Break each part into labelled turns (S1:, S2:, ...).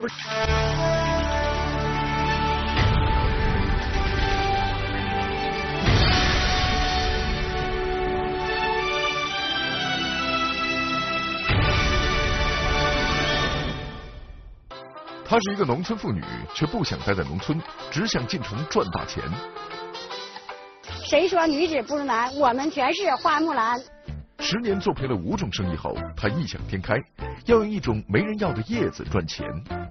S1: 她是一个农村妇女，却不想待在农村，只想进城赚大钱。
S2: 谁说女子不如男？我们全是花木兰。
S1: 10年做赔了5种生意后，她异想天开，要用一种没人要的叶子赚钱。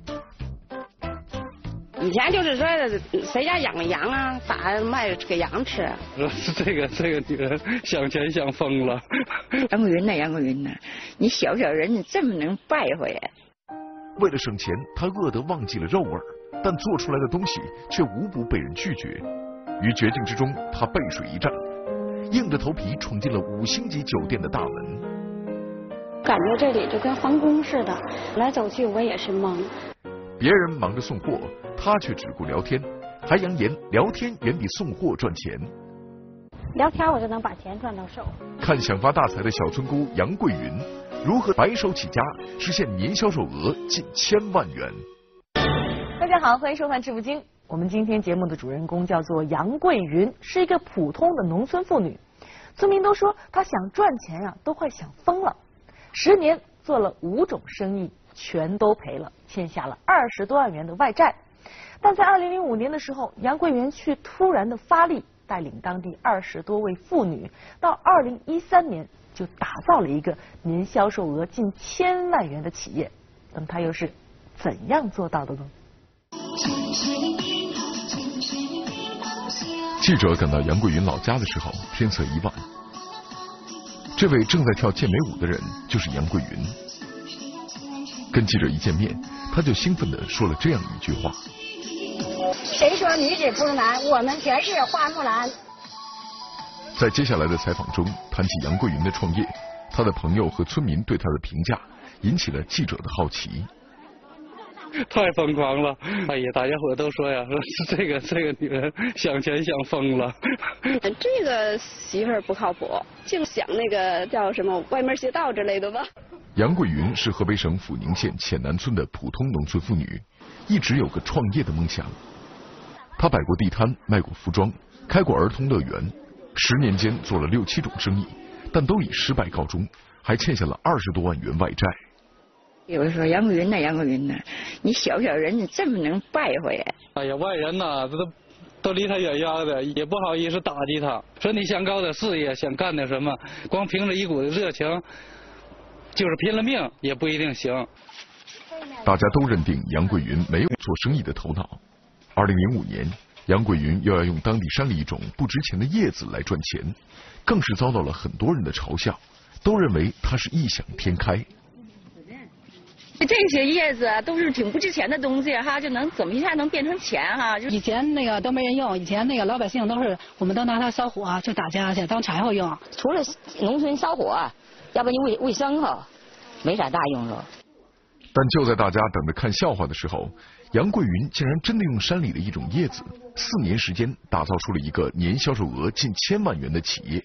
S3: 以前就是说谁家养个羊啊，打卖给羊吃。
S4: 这个女人想钱想疯了。
S5: 杨桂云呐，杨桂云呐，你小小人你这么能败坏呀？
S1: 为了省钱，她饿得忘记了肉味儿，但做出来的东西却无不被人拒绝。于绝境之中，她背水一战，硬着头皮闯进了5星级酒店的大门。
S2: 感觉这里就跟皇宫似的，来走去我也是懵。
S1: 别人忙着送货，她却只顾聊天，还扬言聊天远比送货赚钱。
S2: 聊天我就能把钱赚到手。
S1: 看想发大财的小村姑杨桂云如何白手起家，实现年销售额近1000万元。
S6: 大家好，欢迎收看《致富经》。我们今天节目的主人公叫做杨桂云，是一个普通的农村妇女。村民都说她想赚钱啊，都快想疯了。10年做了5种生意，全都赔了，欠下了20多万元的外债。但在2005年的时候，杨桂云却突然的发力，带领当地20多位妇女，到2013年就打造了一个年销售额近1000万元的企业。那么她又是怎样做到的呢？
S1: 记者赶到杨桂云老家的时候，天色已晚。这位正在跳健美舞的人就是杨桂云。跟记者一见面，他就兴奋地说了这样一句话：
S2: 谁说女子不如男？我们全是花木兰。
S1: 在接下来的采访中，谈起杨桂云的创业，他的朋友和村民对他的评价引起了记者的好奇。
S4: 太疯狂了！哎呀，大家伙都说呀，说这个女人想钱想疯了。
S3: 这个媳妇儿不靠谱，净想那个叫什么歪门邪道之类的吧。
S1: 杨桂云是河北省阜宁县黔南村的普通农村妇女，一直有个创业的梦想。她摆过地摊，卖过服装，开过儿童乐园，10年间做了6、7种生意，但都以失败告终，还欠下了20多万元外债。
S5: 有人说杨桂云呐，杨桂云呐，你小小人你这么能败坏呀？
S4: 哎呀，外人呐，都离他远远的，也不好意思打击他。说你想搞点事业，想干点什么，光凭着一股子热情，就是拼了命也不一定行。
S1: 大家都认定杨桂云没有做生意的头脑。2005年，杨桂云又要用当地山里一种不值钱的叶子来赚钱，更是遭到了很多人的嘲笑，都认为她是异想天开。
S5: 这些叶子都是挺不值钱的东西哈，就能怎么一下能变成钱哈？
S7: 以前那个都没人用，以前那个老百姓我们都拿它烧火，就打家去当柴火用。
S5: 除了农村烧火，要不你卫生哈，没啥大用处。
S1: 但就在大家等着看笑话的时候，杨桂云竟然真的用山里的一种叶子，4年时间打造出了一个年销售额近1000万元的企业。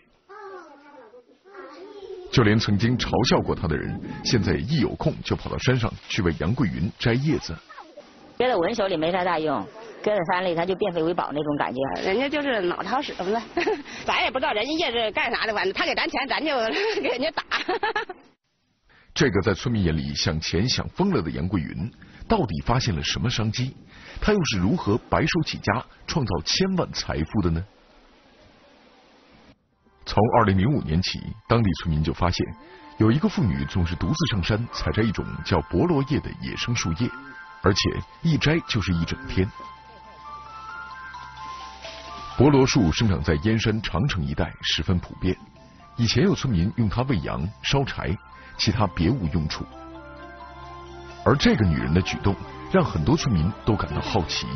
S1: 就连曾经嘲笑过他的人，现在一有空就跑到山上去为杨桂云摘叶子。
S5: 搁在我们手里没啥大用，搁在山里它就变废为宝那种感觉。
S3: 人家就是脑子好使的，咱也不知道人家叶子干啥的，反正他给咱钱，咱就给人家打。
S1: 这个在村民眼里想钱想疯了的杨桂云，到底发现了什么商机？他又是如何白手起家创造1000万财富的呢？从2005年起，当地村民就发现，有一个妇女总是独自上山采摘一种叫菠萝叶的野生树叶，而且一摘就是一整天。菠萝树生长在燕山长城一带，十分普遍。以前有村民用它喂羊、烧柴，其他别无用处。而这个女人的举动，让很多村民都感到好奇。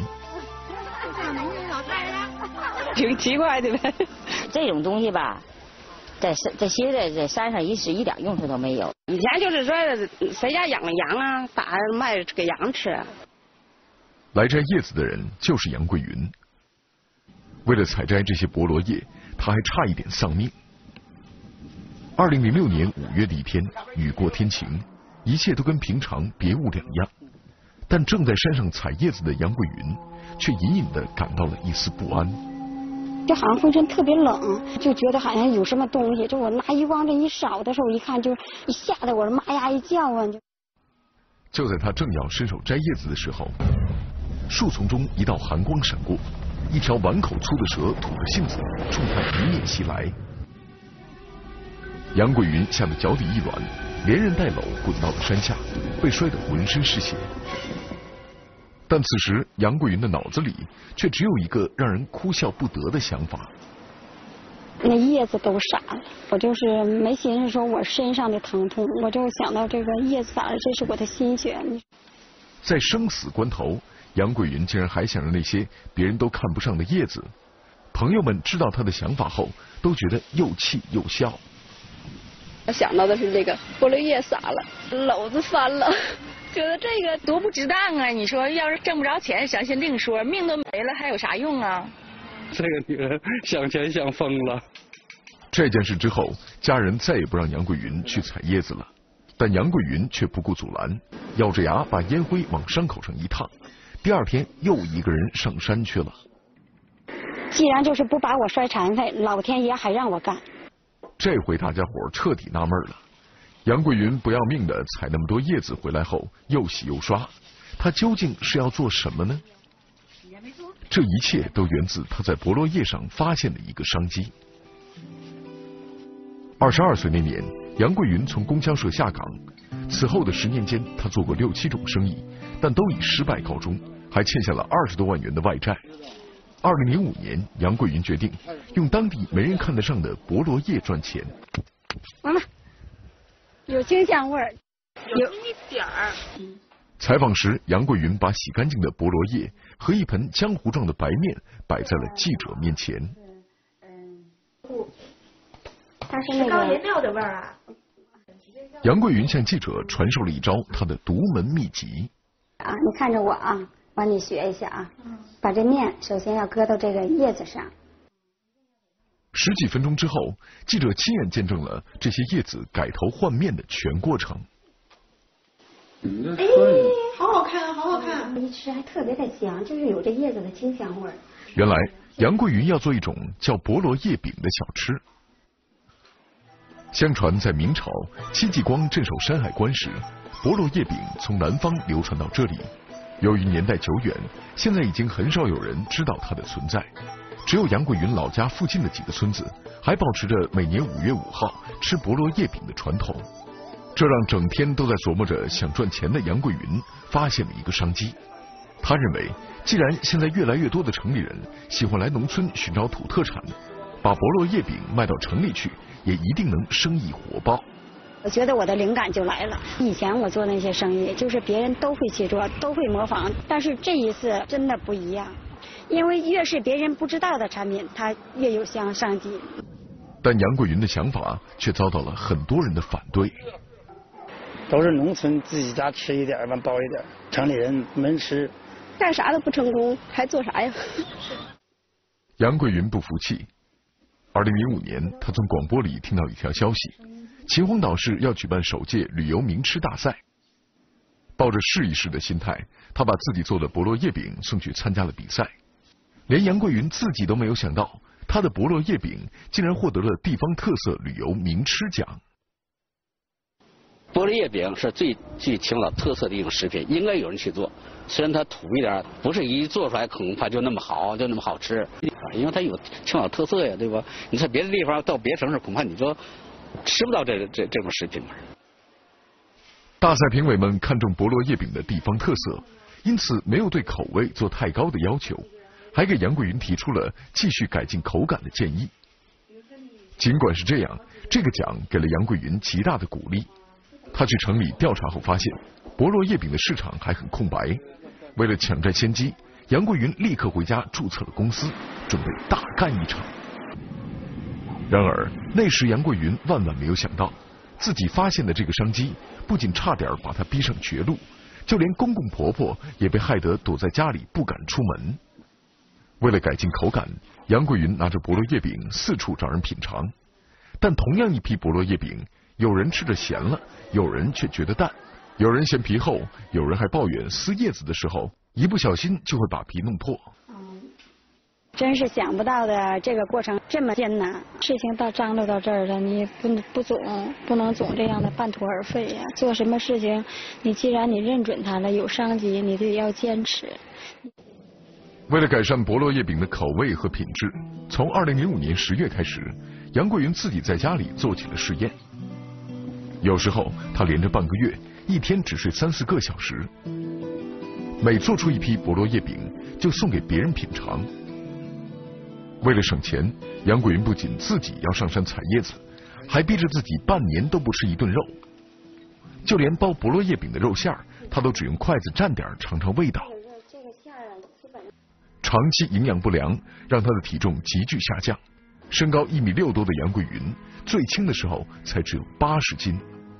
S3: 挺奇怪的呗。
S5: 这种东西吧，在现在在山上一点用处都没有。
S3: 以前就是说谁家养个羊啊，打卖给羊吃。
S1: 来摘叶子的人就是杨桂云。为了采摘这些菠萝叶，他还差一点丧命。2006年5月的一天，雨过天晴，一切都跟平常别无两样。 但正在山上采叶子的杨桂云却隐隐地感到了一丝不安。
S2: 就好像浑身特别冷，就觉得好像有什么东西。就我拿余光这一扫的时候，一看就一吓得我妈呀一叫啊！
S1: 就在他正要伸手摘叶子的时候，树丛中一道寒光闪过，一条碗口粗的蛇吐着信子冲他迎面袭来。杨桂云吓得脚底一软，连人带搂滚到了山下，被摔得浑身是血。但此时杨桂云的脑子里却只有一个让人哭笑不得的想法。
S2: 那叶子都傻了，我就是没寻思说我身上的疼痛，我就想到这个叶子傻了，这是我的心血。
S1: 在生死关头，杨桂云竟然还想着那些别人都看不上的叶子。朋友们知道他的想法后，都觉得又气又笑。
S3: 我想到的是这个菠萝叶撒了，篓子翻了，觉得这个
S5: 多不值当啊！你说要是挣不着钱，想先另说，命都没了，还有啥用啊？
S4: 这个女人想钱想疯了。
S1: 这件事之后，家人再也不让杨桂云去采叶子了，但杨桂云却不顾阻拦，咬着牙把烟灰往伤口上一烫。第二天又一个人上山去了。
S2: 既然就是不把我摔残废，老天爷还让我干。
S1: 这回大家伙彻底纳闷了，杨桂云不要命的采那么多叶子回来后，又洗又刷，她究竟是要做什么呢？这一切都源自她在菠萝叶上发现的一个商机。22岁那年，杨桂云从供销社下岗，此后的10年间，她做过6、7种生意，但都以失败告终，还欠下了20多万元的外债。2005年，杨桂云决定用当地没人看得上的菠萝叶赚钱。
S2: 妈妈，有清香味儿，
S5: 有一点儿。
S1: 采访时，杨桂云把洗干净的菠萝叶和一盆浆糊状的白面摆在了记者面前。
S2: 它是那个
S6: 颜料的味儿啊。
S1: 杨桂云向记者传授了一招她的独门秘籍。
S2: 啊，你看着我啊，帮你学一下啊。把这面首先要搁到这个叶子上。
S1: 10几分钟之后，记者亲眼见证了这些叶子改头换面的全过程。
S8: 哎，好好看，好好看！
S2: 一吃还特别的香，就是有这叶子的清香味儿。
S1: 原来杨桂云要做一种叫菠萝叶饼的小吃。相传在明朝戚继光镇守山海关时，菠萝叶饼从南方流传到这里。由于年代久远，现在已经很少有人知道它的存在。只有杨桂云老家附近的几个村子还保持着每年5月5号吃菠萝叶饼的传统。这让整天都在琢磨着想赚钱的杨桂云发现了一个商机。他认为，既然现在越来越多的城里人喜欢来农村寻找土特产，把菠萝叶饼卖到城里去，也一定能生意火爆。
S2: 我觉得我的灵感就来了。以前我做那些生意，就是别人都会去做，都会模仿，但是这一次真的不一样，因为越是别人不知道的产品，它越有商机。
S1: 但杨桂云的想法却遭到了很多人的反对。
S9: 都是农村自己家吃一点，完包一点，城里人没吃。
S3: 干啥都不成功，还做啥呀？
S1: 杨桂云不服气。2005年，他从广播里听到一条消息，秦皇岛市要举办首届旅游名吃大赛。抱着试一试的心态，他把自己做的菠萝叶饼送去参加了比赛。连杨桂云自己都没有想到，他的菠萝叶饼竟然获得了地方特色旅游名吃奖。
S10: 菠萝叶饼是最具青岛特色的一种食品，应该有人去做。虽然它土一点，不是一做出来恐怕就那么好，就那么好吃，因为它有青岛特色呀，对吧？你在别的地方到别城市，恐怕你就吃不到这种食品。
S1: 大赛评委们看重菠萝叶饼的地方特色，因此没有对口味做太高的要求，还给杨桂云提出了继续改进口感的建议。尽管是这样，这个奖给了杨桂云极大的鼓励。他去城里调查后发现，菠萝叶饼的市场还很空白。为了抢占先机，杨桂云立刻回家注册了公司，准备大干一场。然而那时杨桂云万万没有想到，自己发现的这个商机不仅差点把她逼上绝路，就连公公婆婆也被害得躲在家里不敢出门。为了改进口感，杨桂云拿着菠萝叶饼四处找人品尝。但同样一批菠萝叶饼，有人吃着咸了，有人却觉得淡， 有人嫌皮厚，有人还抱怨撕叶子的时候一不小心就会把皮弄破。
S2: 真是想不到的，这个过程这么艰难。事情张罗到这儿了，你不能总这样的半途而废呀。做什么事情，你既然你认准它了，有商机，你就要坚持。
S1: 为了改善菠萝叶饼的口味和品质，从2005年10月开始，杨桂云自己在家里做起了试验。有时候他连着半个月，一天只睡3、4个小时。每做出一批菠萝叶饼，就送给别人品尝。为了省钱，杨桂云不仅自己要上山采叶子，还逼着自己半年都不吃一顿肉。就连包菠萝叶饼的肉馅儿，他都只用筷子蘸点尝尝味道。长期营养不良让他的体重急剧下降，身高1.6米多的杨桂云，最轻的时候才只有80斤。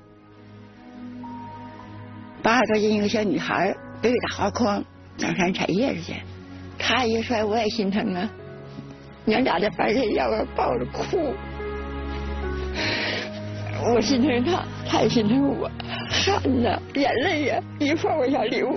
S11: 80多斤一个小女孩背着大花筐上山采叶子去，她一摔我也心疼啊。娘俩在半夜要我抱着哭，我心疼她，她也心疼我，汗呐，眼泪呀，一块往下流。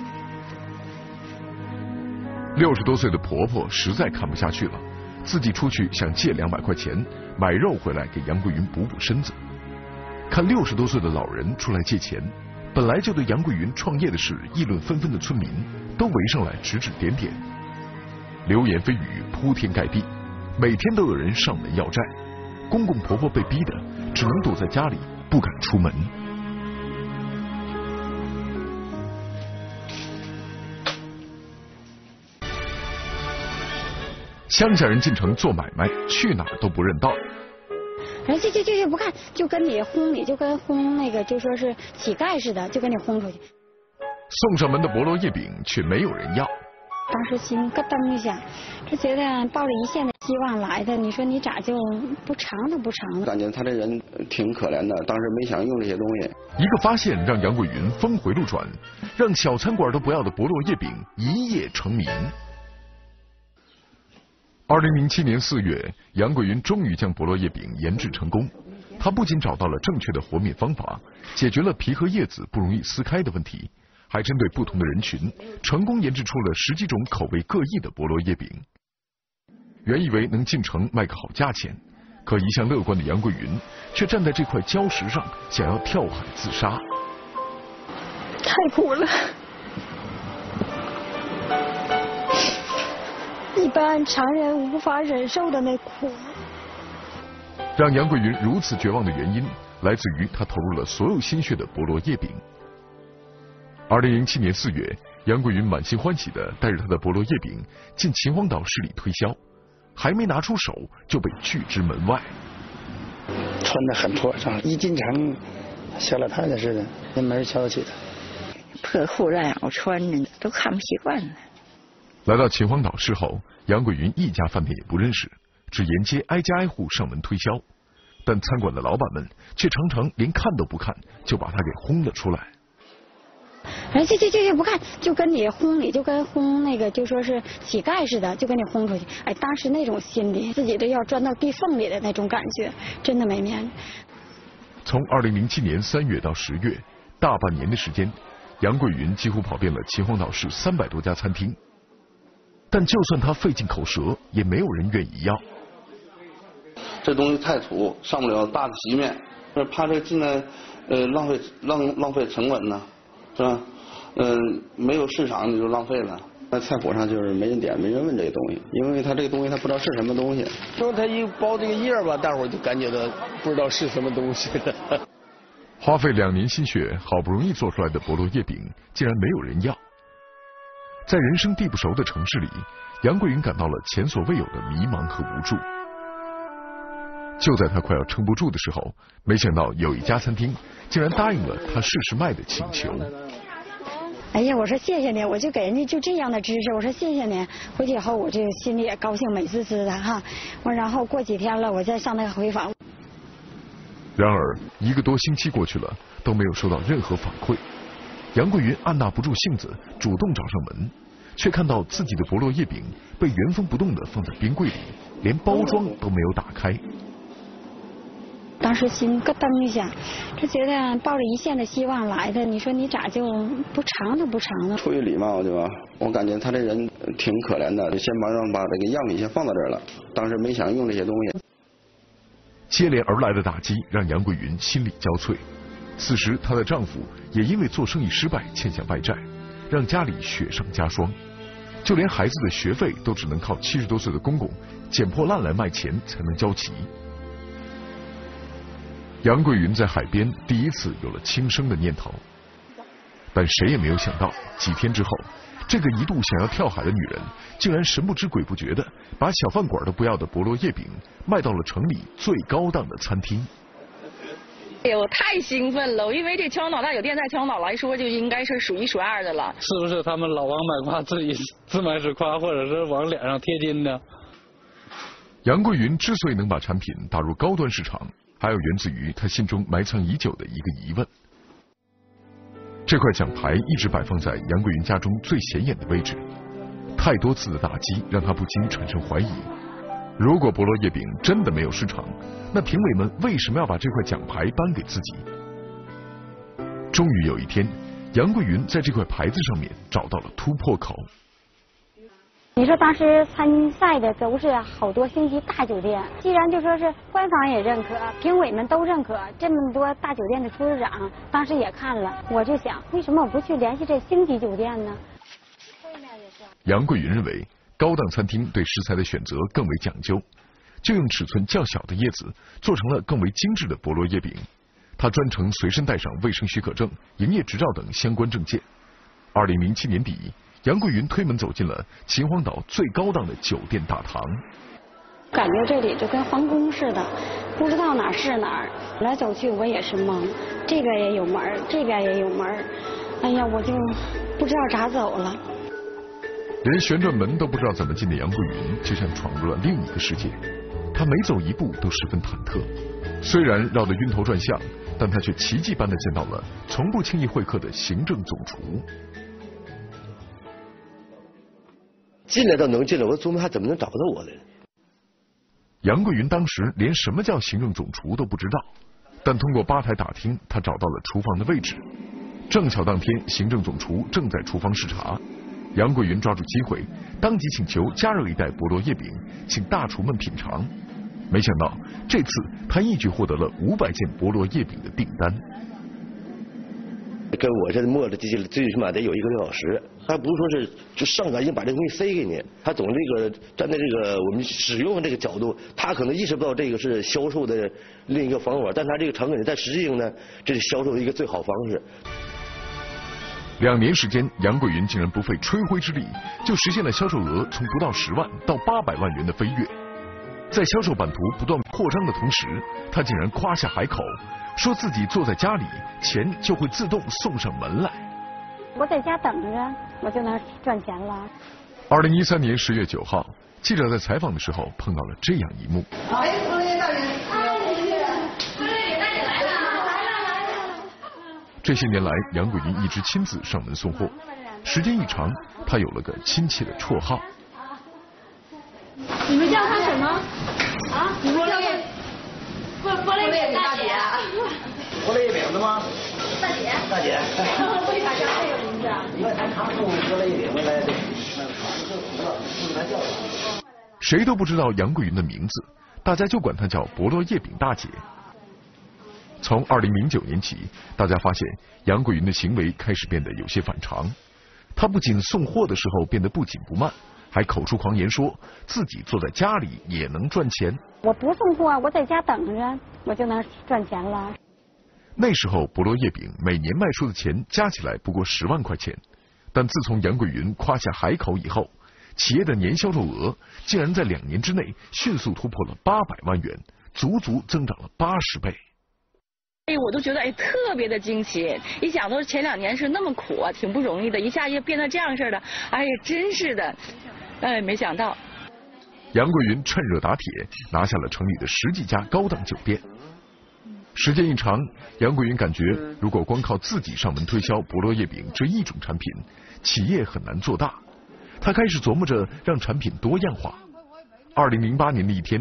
S1: 60多岁的婆婆实在看不下去了，自己出去想借200块钱买肉回来给杨桂云补补身子。看60多岁的老人出来借钱，本来就对杨桂云创业的事议论纷纷的村民都围上来指指点点，流言蜚语铺天盖地，每天都有人上门要债，公公婆婆被逼的只能躲在家里不敢出门。乡下人进城做买卖，去哪儿都不认道。
S2: 人就不看，就跟你轰你，就跟轰那个就说是乞丐似的，就跟你轰出去。
S1: 送上门的菠萝叶饼却没有人要。
S2: 当时心咯噔一下，就觉得抱着一线的希望来的，你说你咋就不尝都不尝呢？
S12: 感觉他这人挺可怜的，当时没想用这些东西。
S1: 一个发现让杨桂云峰回路转，让小餐馆都不要的菠萝叶饼一夜成名。2007年4月，杨桂云终于将菠萝叶饼研制成功。她不仅找到了正确的和面方法，解决了皮和叶子不容易撕开的问题，还针对不同的人群，成功研制出了10几种口味各异的菠萝叶饼。原以为能进城卖个好价钱，可一向乐观的杨桂云却站在这块礁石上，想要跳海自杀。
S11: 太苦了，
S2: 一般常人无法忍受的那苦。
S1: 让杨桂云如此绝望的原因，来自于她投入了所有心血的菠萝叶饼。2007年4月，杨桂云满心欢喜地带着她的菠萝叶饼进秦皇岛市里推销，还没拿出手就被拒之门外。
S9: 穿得很破上，一进城小老太太似的，那没人瞧得起她。
S11: 破裤烂袄穿着都看不习惯了。
S1: 来到秦皇岛市后，杨桂云一家饭店也不认识，只沿街挨家挨户上门推销，但餐馆的老板们却常常连看都不看，就把他给轰了出来。
S2: 人就不看，就跟你轰你，就跟轰那个就说是乞丐似的，就跟你轰出去。哎，当时那种心理，自己都要钻到地缝里的那种感觉，真的没面。
S1: 从2007年3月到10月，大半年的时间，杨桂云几乎跑遍了秦皇岛市300多家餐厅。但就算他费尽口舌，也没有人愿意要。
S12: 这东西太土，上不了大的席面，怕这进来浪费成本呢，是吧？没有市场你就浪费了。在菜谱上就是没人点，没人问这个东西，因为他这个东西他不知道是什么东西。
S13: 说他一包这个叶吧，大伙儿就感觉到不知道是什么东西了。
S1: 花费2年心血，好不容易做出来的菠萝叶饼，竟然没有人要。在人生地不熟的城市里，杨桂云感到了前所未有的迷茫和无助。就在他快要撑不住的时候，没想到有一家餐厅竟然答应了他试试卖的请求。
S2: 哎呀，我说谢谢你，我就给人家就这样的知识，我说谢谢你。回去以后我这心里也高兴，美滋滋的哈。然后过几天了，我再上那个回访。
S1: 然而1个多星期过去了，都没有收到任何反馈。杨桂云按捺不住性子，主动找上门，却看到自己的菠萝叶饼被原封不动地放在冰柜里，连包装都没有打开。
S2: 当时心咯噔一下，就觉得抱着一线的希望来的，你说你咋就不尝都不尝呢？
S14: 出于礼貌，对吧？我感觉他这人挺可怜的，就先把这个样品先放到这儿了。当时没想用这些东西。
S1: 接连而来的打击让杨桂云心力交瘁。此时，她的丈夫也因为做生意失败欠下外债，让家里雪上加霜。就连孩子的学费都只能靠70多岁的公公捡破烂来卖钱才能交齐。杨桂云在海边第一次有了轻生的念头，但谁也没有想到，几天之后，这个一度想要跳海的女人，竟然神不知鬼不觉的把小饭馆都不要的菠萝叶饼卖到了城里最高档的餐厅。
S5: 哎呦，太兴奋了！因为这青岛大酒店在青岛来说，就应该是数1数2的了。
S4: 是不是他们老王卖瓜，自己自卖自夸，或者是往脸上贴金呢？
S1: 杨桂云之所以能把产品打入高端市场，还有源自于她心中埋藏已久的一个疑问。这块奖牌一直摆放在杨桂云家中最显眼的位置，太多次的打击让她不禁产生怀疑。如果菠萝叶饼真的没有市场，那评委们为什么要把这块奖牌颁给自己？终于有一天，杨桂云在这块牌子上面找到了突破口。
S2: 你说当时参赛的都是好多星级大酒店，既然就说是官方也认可，评委们都认可，这么多大酒店的厨师长当时也看了，我就想，为什么我不去联系这星级酒店呢？
S1: 杨桂云认为，高档餐厅对食材的选择更为讲究，就用尺寸较小的叶子做成了更为精致的菠萝叶饼。他专程随身带上卫生许可证、营业执照等相关证件。2007年底，杨桂云推门走进了秦皇岛最高档的酒店大堂。
S2: 感觉这里就跟皇宫似的，不知道哪是哪儿，来走去我也是懵，这边也有门，这边也有门，哎呀，我就不知道咋走了。
S1: 连旋转门都不知道怎么进的杨桂云，就像闯入了另一个世界。她每走一步都十分忐忑，虽然绕得晕头转向，但她却奇迹般的见到了从不轻易会客的行政总厨。
S15: 进来都能进来，我琢磨他怎么能找到我的？
S1: 杨桂云当时连什么叫行政总厨都不知道，但通过吧台打听，她找到了厨房的位置。正巧当天行政总厨正在厨房视察，杨桂云抓住机会，当即请求加热一袋菠萝叶饼，请大厨们品尝。没想到这次他一举获得了500件菠萝叶饼的订单。
S15: 跟我这磨了最起码得有1个多小时，他不是说是就上赶紧把这东西塞给你，他总这个站在这个我们使用这个角度，他可能意识不到这个是销售的另一个方法，但他这个成本在实际上呢，这是销售的一个最好方式。
S1: 2年时间，杨桂云竟然不费吹灰之力，就实现了销售额从不到10万到800万元的飞跃。在销售版图不断扩张的同时，他竟然夸下海口，说自己坐在家里，钱就会自动送上门来。
S2: 我在家等着，我就能赚钱了。
S1: 2013年10月9号，记者在采访的时候碰到了这样一幕。
S8: 哎，菠萝叶大人，
S1: 这些年来，杨桂云一直亲自上门送货，时间一长，他有了个亲切的绰号。
S8: 你们叫她什么？啊？
S5: 菠萝叶饼大姐。
S16: 菠萝叶饼的吗？
S8: 大姐。
S16: 大姐。
S8: 为啥叫这个名字啊？
S16: 因为咱常送菠萝叶饼回来的，那个厂子就除了，不能叫了。
S1: 谁都不知道杨桂云的名字，大家就管她叫菠萝叶饼大姐。从2009年起，大家发现杨桂云的行为开始变得有些反常。她不仅送货的时候变得不紧不慢，还口出狂言说自己坐在家里也能赚钱。
S2: 我不送货，我在家等着，我就能赚钱了。
S1: 那时候菠萝叶饼每年卖出的钱加起来不过10万块钱，但自从杨桂云夸下海口以后，企业的年销售额竟然在2年之内迅速突破了800万元，足足增长了80倍。
S5: 哎，我都觉得特别的惊奇。一想到前2年是那么苦啊，挺不容易的，一下就变成这样似的，哎呀，真是的，哎，没想到。
S1: 杨桂云趁热打铁，拿下了城里的10几家高档酒店。时间一长，杨桂云感觉如果光靠自己上门推销菠萝叶饼这一种产品，企业很难做大。他开始琢磨着让产品多样化。2008年的一天，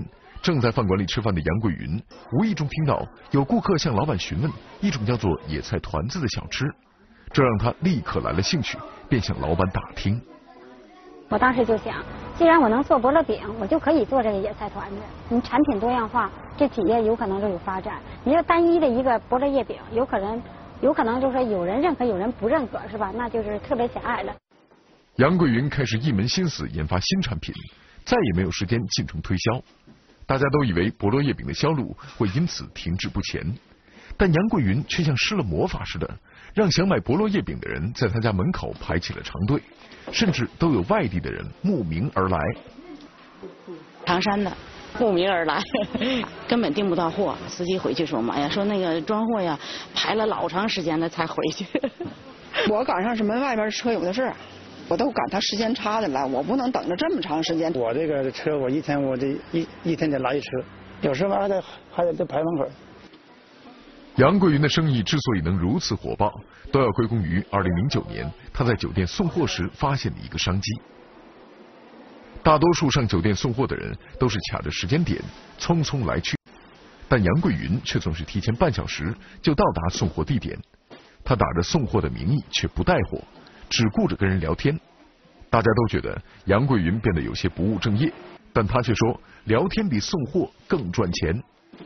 S1: 正在饭馆里吃饭的杨桂云，无意中听到有顾客向老板询问一种叫做野菜团子的小吃，这让他立刻来了兴趣，便向老板打听。
S2: 我当时就想，既然我能做菠萝饼，我就可以做这个野菜团子。你产品多样化，这企业有可能就有发展。你要单一的一个菠萝叶饼，有可能就是说有人认可，有人不认可，是吧？那就是特别狭隘了。
S1: 杨桂云开始一门心思研发新产品，再也没有时间进城推销。大家都以为菠萝叶饼的销路会因此停滞不前，但杨桂云却像施了魔法似的，让想买菠萝叶饼的人在他家门口排起了长队，甚至都有外地的人慕名而来。
S5: 唐山的慕名而来，根本订不到货。司机回去说嘛呀，说那个装货呀，排了老长时间了才回去。
S11: 我赶上是门外边车有的是，我都赶他时间差的了，我不能等着这么长时间。
S9: 我这个车，我一天一天得拉一车，有时候还得排门口。
S1: 杨桂云的生意之所以能如此火爆，都要归功于2009年他在酒店送货时发现的一个商机。大多数上酒店送货的人都是卡着时间点匆匆来去，但杨桂云却总是提前半小时就到达送货地点。他打着送货的名义却不带货，只顾着跟人聊天。大家都觉得杨桂云变得有些不务正业，但他却说聊天比送货更赚钱。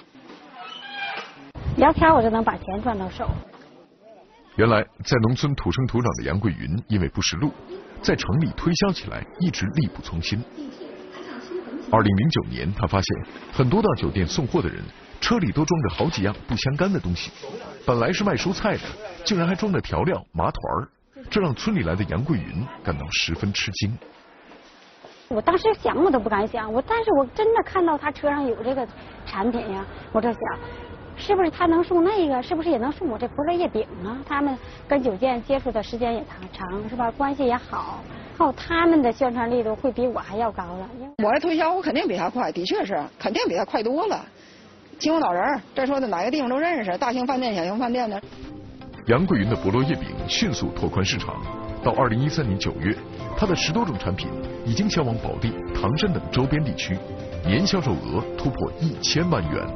S2: 聊天我就能把钱赚到手。
S1: 原来在农村土生土长的杨桂云因为不识路，在城里推销起来一直力不从心。2009年，他发现很多到酒店送货的人车里都装着好几样不相干的东西，本来是卖蔬菜的，竟然还装着调料、麻团儿，这让村里来的杨桂云感到十分吃惊。
S2: 我当时想我都不敢想，但是我真的看到他车上有这个产品呀，我就想，是不是他能送那个？是不是也能送我这菠萝叶饼啊？他们跟酒店接触的时间也长，是吧？关系也好，他们的宣传力度会比我还要高了。
S11: 我这推销我肯定比他快，的确是，肯定比他快多了。亲友老人，再说的哪个地方都认识，大型饭店、小型饭店的。
S1: 杨桂云的菠萝叶饼迅速拓宽市场，到2013年9月，他的10多种产品已经销往保定、唐山等周边地区，年销售额突破1000万元。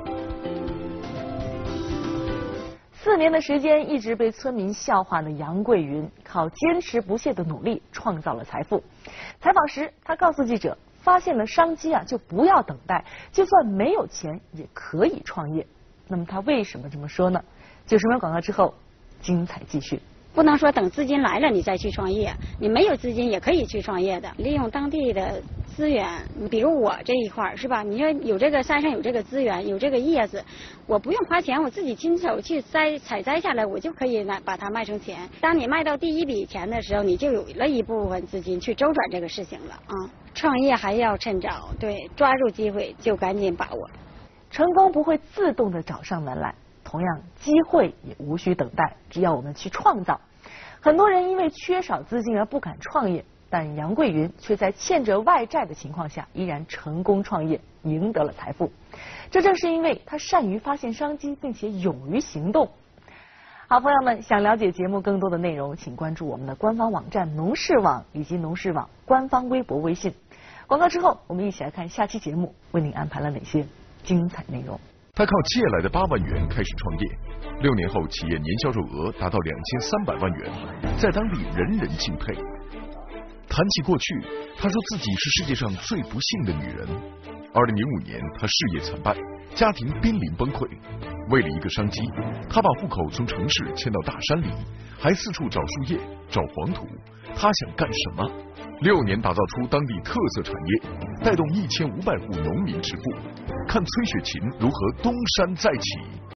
S6: 4年的时间，一直被村民笑话的杨桂云，靠坚持不懈的努力创造了财富。采访时，他告诉记者，发现了商机就不要等待，就算没有钱也可以创业。那么他为什么这么说呢？90秒广告之后，精彩继续。
S2: 不能说等资金来了你再去创业，你没有资金也可以去创业的，利用当地的资源，比如我这一块是吧？你说有这个山上有这个资源，有这个叶子，我不用花钱，我自己亲手去采摘下来，我就可以把它卖成钱。当你卖到第一笔钱的时候，你就有了一部分资金去周转这个事情了啊。创业还要趁早，对，抓住机会就赶紧把握。
S6: 成功不会自动的找上门来。同样，机会也无需等待，只要我们去创造。很多人因为缺少资金而不敢创业，但杨桂云却在欠着外债的情况下，依然成功创业，赢得了财富。这正是因为他善于发现商机，并且勇于行动。好，朋友们，想了解节目更多的内容，请关注我们的官方网站农事网以及农事网官方微博、微信。广告之后，我们一起来看下期节目为您安排了哪些精彩内容。
S1: 他靠借来的8万元开始创业，6年后企业年销售额达到2300万元，在当地人人敬佩。谈起过去，他说自己是世界上最不幸的女人。2005年，他事业惨败，家庭濒临崩溃。为了一个商机，他把户口从城市迁到大山里，还四处找树叶、找黄土。他想干什么？6年打造出当地特色产业，带动1500户农民致富。看崔雪琴如何东山再起。